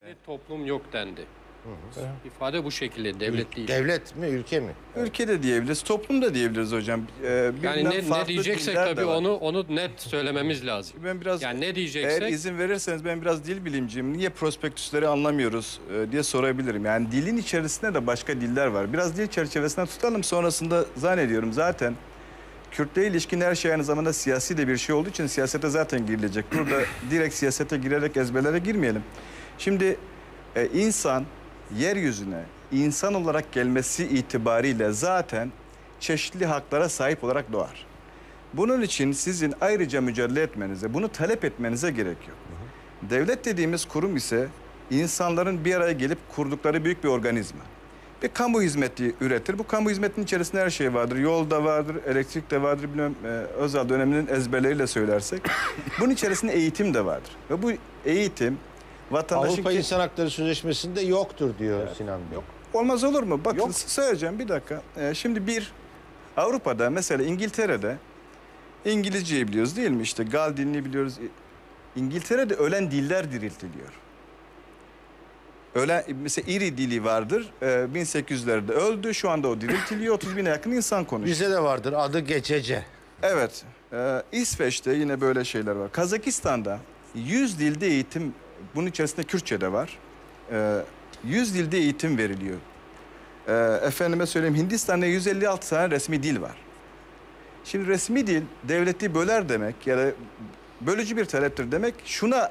Toplum yok dendi. İfade bu şekilde, devlet değil. Devlet mi, ülke mi? Ülke de diyebiliriz, toplum da diyebiliriz hocam. Yani ne diyeceksek tabii onu net söylememiz lazım. Ben biraz, yani ne diyeceksek... Eğer izin verirseniz ben biraz dil bilimciyim. Niye prospektüsleri anlamıyoruz diye sorabilirim. Yani dilin içerisinde de başka diller var. Biraz dil çerçevesinden tutalım, sonrasında zannediyorum zaten Kürtlere ilişkin her şey aynı zamanda siyasi de bir şey olduğu için siyasete zaten girilecek. Burada direkt siyasete girerek ezberlere girmeyelim. Şimdi insan yeryüzüne insan olarak gelmesi itibariyle zaten çeşitli haklara sahip olarak doğar. Bunun için sizin ayrıca mücadele etmenize, bunu talep etmenize gerek yok. Devlet dediğimiz kurum ise insanların bir araya gelip kurdukları büyük bir organizma. Bir kamu hizmeti üretir. Bu kamu hizmetinin içerisinde her şey vardır. Yol da vardır, elektrik de vardır. Bilmem Özal döneminin ezberleriyle söylersek. Bunun içerisinde eğitim de vardır. Ve bu eğitim vatandaşın... Avrupa İnsan Hakları Sözleşmesi'nde yoktur diyor Sinan Bey. Yok. Olmaz olur mu? Bakın söyleyeceğim bir dakika. Şimdi Avrupa'da mesela İngiltere'de İngilizceyi biliyoruz değil mi? İşte Gal dilini biliyoruz. İngiltere'de ölen diller diriltiliyor. Mesela İri dili vardır. 1800'lerde öldü. Şu anda o diriltiliyor. 30 bine yakın insan konuşuyor. Bizde de vardır. Adı Geçece. Evet. İsveç'te yine böyle şeyler var. Kazakistan'da 100 dilde eğitim, bunun içerisinde Kürtçe de var. 100 dilde eğitim veriliyor. Efendime söyleyeyim, Hindistan'da 156 tane resmi dil var. Şimdi resmi dil devleti böler demek ya da bölücü bir taleptir demek şuna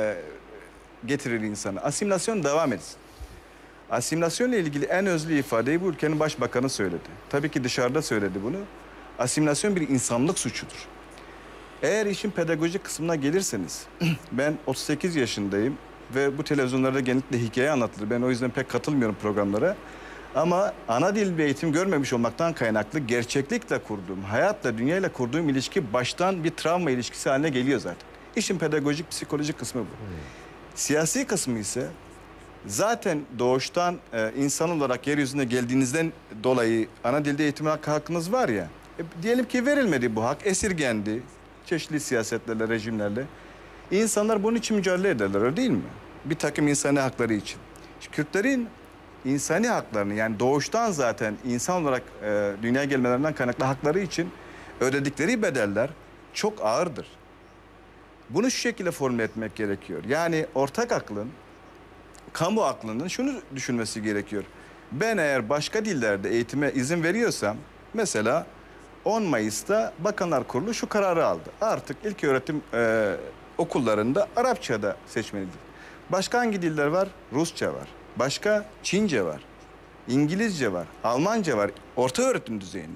getirir insanı. Asimilasyon devam etsin. Asimilasyonla ilgili en özlü ifadeyi bu ülkenin başbakanı söyledi. Tabii ki dışarıda söyledi bunu. Asimilasyon bir insanlık suçudur. Eğer işin pedagojik kısmına gelirseniz, ben 38 yaşındayım ve bu televizyonlarda genellikle hikaye anlatılır. Ben o yüzden pek katılmıyorum programlara. Ama ana dil bir eğitim görmemiş olmaktan kaynaklı gerçeklikle kurduğum, hayatla, dünyayla kurduğum ilişki baştan bir travma ilişkisi haline geliyor zaten. İşin pedagojik, psikolojik kısmı bu. Siyasi kısmı ise zaten doğuştan insan olarak yeryüzüne geldiğinizden dolayı ana dilde eğitim hakkınız var ya. Diyelim ki verilmedi bu hak, esirgendi çeşitli siyasetlerle, rejimlerle. İnsanlar bunun için mücadele ederler, öyle değil mi? Bir takım insani hakları için. Kürtlerin insani haklarını, yani doğuştan zaten insan olarak dünyaya gelmelerinden kaynaklı hakları için ödedikleri bedeller çok ağırdır. Bunu şu şekilde formüle etmek gerekiyor. Yani ortak aklın, kamu aklının şunu düşünmesi gerekiyor. Ben eğer başka dillerde eğitime izin veriyorsam, mesela 10 Mayıs'ta Bakanlar Kurulu şu kararı aldı. Artık ilköğretim okullarında Arapça'da seçmelidir. Başka hangi diller var? Rusça var. Başka Çince var. İngilizce var. Almanca var. Orta öğretim düzeyinde.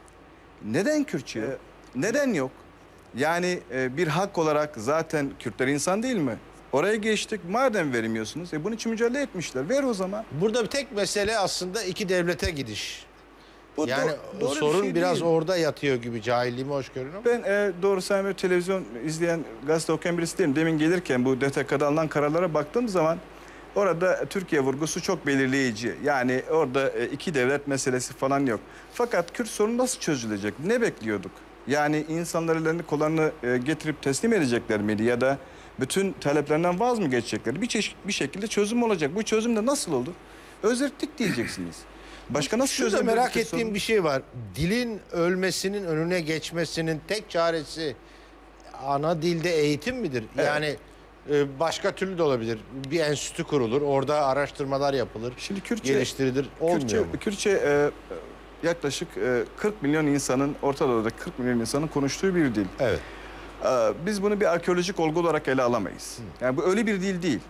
Neden Kürtçe yok? Neden yok? Yani bir hak olarak zaten Kürtler insan değil mi? Oraya geçtik. Madem vermiyorsunuz, bunun için mücadele etmişler. Ver o zaman. Burada bir tek mesele aslında iki devlete gidiş. Bu Yani doğru sorun şey biraz değil. orada yatıyor gibi, cahilliğimi hoş görün ama. Ben doğrusu hani televizyon izleyen, gazete okuyan birisi değilim. Demin gelirken bu DTK'da alınan kararlara baktığım zaman orada Türkiye vurgusu çok belirleyici. Yani orada iki devlet meselesi falan yok. Fakat Kürt sorunu nasıl çözülecek? Ne bekliyorduk? Yani insanlar ellerini kollarını getirip teslim edecekler miydi? Ya da bütün taleplerinden vaz mı geçecekler? Bir şekilde çözüm olacak. Bu çözüm de nasıl olur? Özerklik diyeceksiniz. Başka nasıl Şurada çözüm? merak ettiğim bir şey var. Dilin ölmesinin önüne geçmesinin tek çaresi ana dilde eğitim midir? Evet. Yani başka türlü de olabilir. Bir enstitü kurulur, orada araştırmalar yapılır, Şimdi Kürtçe, geliştirilir. Olmuyor mu? Kürtçe yaklaşık 40 milyon insanın, Orta Doğu'da 40 milyon insanın konuştuğu bir dil. Evet. Biz bunu bir arkeolojik olgu olarak ele alamayız. Yani bu öyle bir dil değil.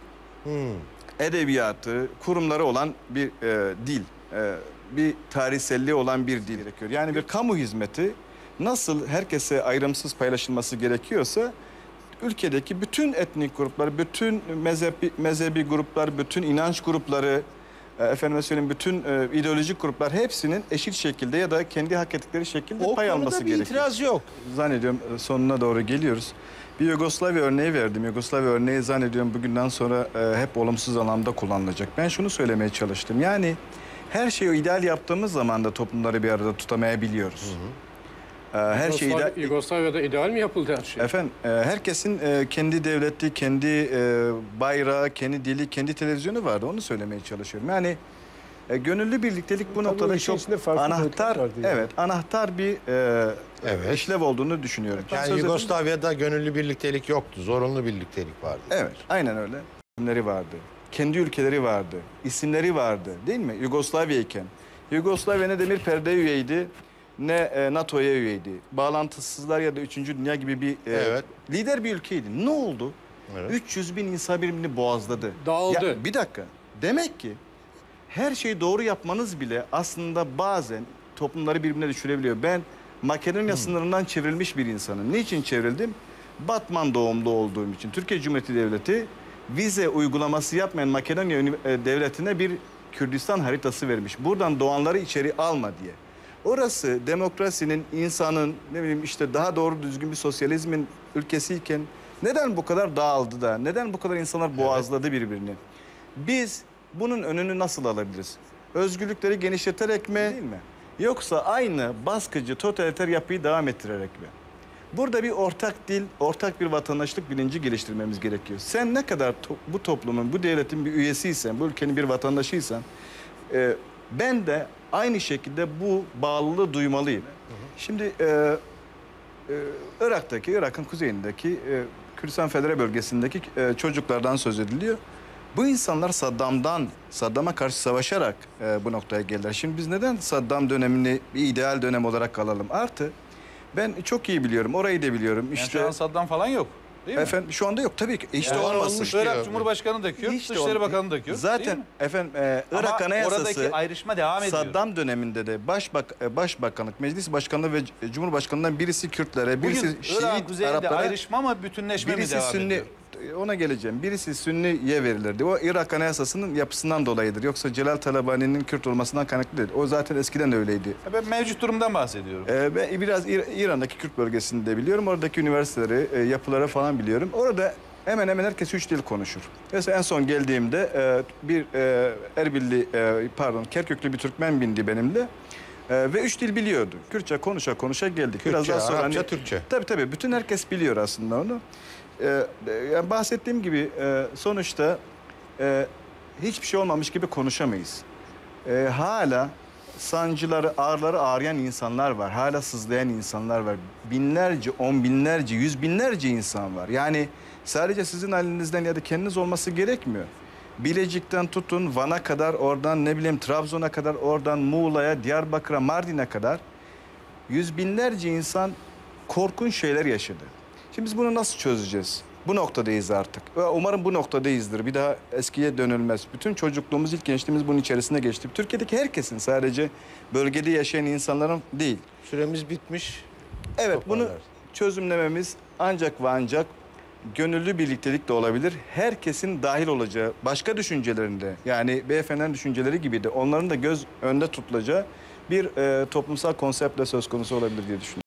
Edebiyatı, kurumları olan bir dil. Bir tarihselliği olan bir dil gerekiyor. Yani bir kamu hizmeti nasıl herkese ayrımsız paylaşılması gerekiyorsa ülkedeki bütün etnik gruplar, bütün mezhebi gruplar, bütün inanç grupları, efendime söyleyeyim bütün ideolojik gruplar hepsinin eşit şekilde ya da kendi hak ettikleri şekilde pay alması gerekiyor. O konuda bir itiraz yok. Zannediyorum sonuna doğru geliyoruz. Bir Yugoslavya örneği verdim. Yugoslavya örneği zannediyorum bugünden sonra hep olumsuz anlamda kullanılacak. Ben şunu söylemeye çalıştım. Yani her şeyi ideal yaptığımız zaman da toplumları bir arada tutamayabiliyoruz. Her şeyde Yugoslavya'da ideal mi yapıldı her şey? efendim herkesin kendi devleti, kendi bayrağı, kendi dili, kendi televizyonu vardı. Onu söylemeye çalışıyorum. Yani gönüllü birliktelik bu noktada işin çok içinde farklı anahtar, boyutlar vardı yani. evet, anahtar bir Evet. işlev olduğunu düşünüyorum. Yani Söz Yugoslavya'da gönüllü birliktelik yoktu. Zorunlu birliktelik vardı. Evet, aynen öyle. İsimleri vardı. Kendi ülkeleri vardı. İsimleri vardı, değil mi? Yugoslavya iken. Yugoslavya ne demir perde üyeydi, ne NATO'ya üyeydi. Bağlantısızlar ya da 3. Dünya gibi bir Evet. lider bir ülkeydi. Ne oldu? Evet. 300 bin insan birbirini boğazladı. Dağıldı. Ya, bir dakika. Demek ki her şeyi doğru yapmanız bile aslında bazen toplumları birbirine düşürebiliyor. Ben Makedonya sınırından çevrilmiş bir insanım. Niçin çevrildim? Batman doğumlu olduğum için. Türkiye Cumhuriyeti Devleti vize uygulaması yapmayan Makedonya Devleti'ne bir Kürdistan haritası vermiş. Buradan doğanları içeri alma diye. Orası demokrasinin, insanın, ne bileyim işte daha doğru düzgün bir sosyalizmin ülkesiyken neden bu kadar dağıldı da, neden bu kadar insanlar boğazladı birbirini? Biz bunun önünü nasıl alabiliriz? Özgürlükleri genişleterek mi, değil mi? Yoksa aynı baskıcı, totaliter yapıyı devam ettirerek mi? Burada bir ortak dil, ortak bir vatandaşlık bilinci geliştirmemiz gerekiyor. Sen ne kadar bu toplumun, bu devletin bir üyesiysen, bu ülkenin bir vatandaşıysan, ben de aynı şekilde bu bağlılığı duymalıyım. Şimdi Irak'ın kuzeyindeki Kürdistan Federe Bölgesi'ndeki çocuklardan söz ediliyor. Bu insanlar Saddam'a karşı savaşarak bu noktaya geldiler. Şimdi biz neden Saddam dönemini bir ideal dönem olarak alalım? Artı ben çok iyi biliyorum, orayı da biliyorum. Yani İşte şu an Saddam falan yok. Değil mi? efendim şu anda yok tabii ki. İşte Yani olmasın. olmuş Irak diyor. Cumhurbaşkanı da Kürt, İşte Dışişleri o- Bakanı da Kürt. değil Zaten mi? efendim Irak Ama Anayasası oradaki ayrışma devam ediyor. Saddam döneminde de Başbakanlık, Meclis Başkanlığı ve Cumhurbaşkanı'ndan birisi Kürtlere, birisi Bugün Irak Şiit kuzeyinde Araplara, ayrışma mı bütünleşme mi birisi devam Sünni, ediyor? ona geleceğim. Birisi Sünni'ye verilirdi. O Irak Anayasası'nın yapısından dolayıdır. Yoksa Celal Talabani'nin Kürt olmasından kaynaklı değil. O zaten eskiden de öyleydi. Ben mevcut durumdan bahsediyorum. Ben biraz İran'daki Kürt bölgesini de biliyorum. Oradaki üniversiteleri, yapıları falan biliyorum. Orada hemen hemen herkes 3 dil konuşur. Mesela en son geldiğimde bir Erbilli, Kerküklü bir Türkmen bindi benimle. Ve 3 dil biliyordu. Kürtçe konuşa geldik. Kürtçe, Arapça, Türkçe. Tabii. Bütün herkes biliyor aslında onu. Yani bahsettiğim gibi sonuçta hiçbir şey olmamış gibi konuşamayız. Hala sancıları, ağrıları ağrıyan insanlar var. Hala sızlayan insanlar var. Binlerce, on binlerce, yüz binlerce insan var. Yani sadece sizin halinizden ya da kendiniz olması gerekmiyor. Bilecik'ten tutun Van'a kadar, oradan ne bileyim Trabzon'a kadar, oradan Muğla'ya, Diyarbakır'a, Mardin'e kadar yüz binlerce insan korkunç şeyler yaşadı. Şimdi biz bunu nasıl çözeceğiz? Bu noktadayız artık. Ve umarım bu noktadayızdır. Bir daha eskiye dönülmez. Bütün çocukluğumuz, ilk gençliğimiz bunun içerisine geçti. Türkiye'deki herkesin, sadece bölgede yaşayan insanların değil. Süremiz bitmiş. Evet, bunu Toparlarız. çözümlememiz ancak ve ancak gönüllü birliktelik de olabilir. Herkesin dahil olacağı, başka düşüncelerinde, yani beyefendinin düşünceleri gibi de onların da göz önünde tutulacağı bir toplumsal konseptle söz konusu olabilir diye düşünüyorum.